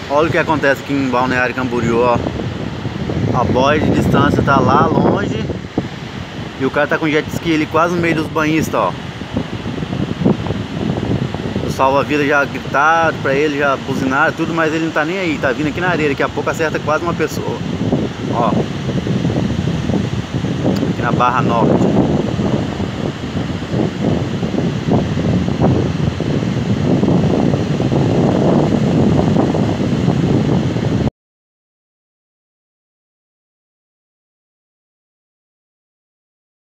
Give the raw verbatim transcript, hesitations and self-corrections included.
Olha o que acontece aqui em Balneário Camboriú, ó. A boia de distância tá lá longe e o cara tá com jet ski ali quase no meio dos banhistas, ó. O salva-vida já gritaram pra ele, já buzinaram tudo, mas ele não tá nem aí, tá vindo aqui na areia, daqui a pouco acerta quase uma pessoa. Ó, aqui na Barra Norte.